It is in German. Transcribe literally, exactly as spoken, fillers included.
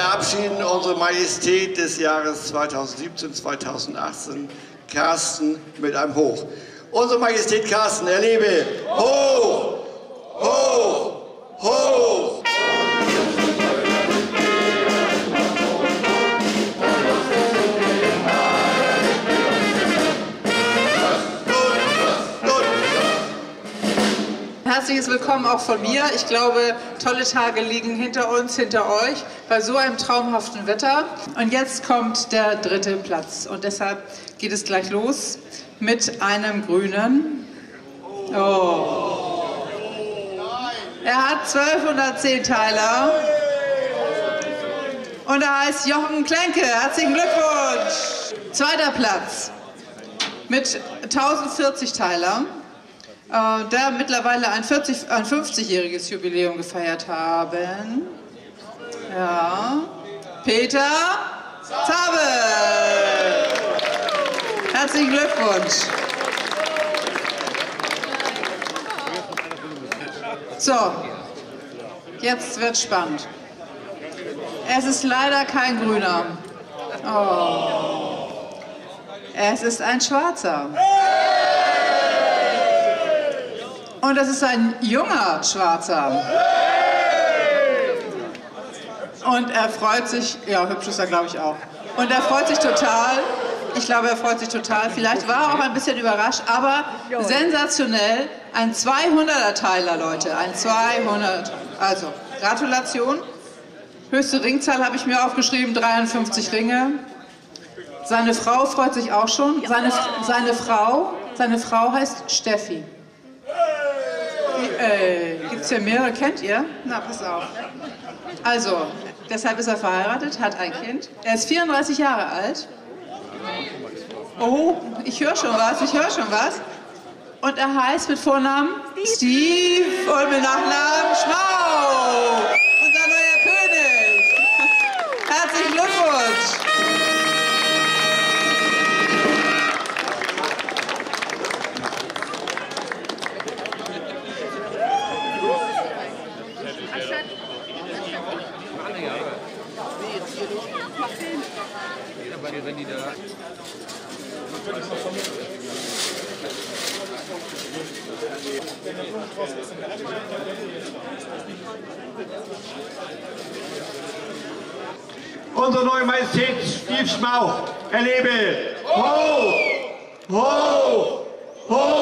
verabschieden unsere Majestät des Jahres zweitausendsiebzehn zweitausendachtzehn, Carsten, mit einem Hoch. Unsere Majestät Carsten, erlebe hoch, hoch, hoch. Herzliches Willkommen auch von mir. Ich glaube, tolle Tage liegen hinter uns, hinter euch, bei so einem traumhaften Wetter. Und jetzt kommt der dritte Platz. Und deshalb geht es gleich los mit einem Grünen. Oh. Er hat zwölfhundertzehn Teiler. Und er heißt Jochen Klenke. Herzlichen Glückwunsch. Zweiter Platz mit tausendvierzig Teiler. Der mittlerweile ein, ein fünfzigjähriges Jubiläum gefeiert haben. Ja, Peter Zabel. Herzlichen Glückwunsch. So, jetzt wird spannend. Es ist leider kein Grüner. Oh. Es ist ein Schwarzer. Und das ist ein junger Schwarzer. Und er freut sich, ja, hübsch ist er, glaube ich, auch. Und er freut sich total. Ich glaube, er freut sich total. Vielleicht war er auch ein bisschen überrascht, aber sensationell. Ein zweihunderter Teiler, Leute. Ein zweihundert. Also, Gratulation. Höchste Ringzahl habe ich mir aufgeschrieben, dreiundfünfzig Ringe. Seine Frau freut sich auch schon. Seine, seine, Frau, seine Frau heißt Steffi. Äh, gibt es hier mehrere? Kennt ihr? Na, pass auf. Also, deshalb ist er verheiratet, hat ein Kind. Er ist vierunddreißig Jahre alt. Oh, ich höre schon was, ich höre schon was. Und er heißt mit Vornamen Steve und mit Nachnamen Schmau. Unser neuer König. Herzlichen Glückwunsch. Unsere neue Majestät Steve Schmau, erlebe hoch, hoch, hoch.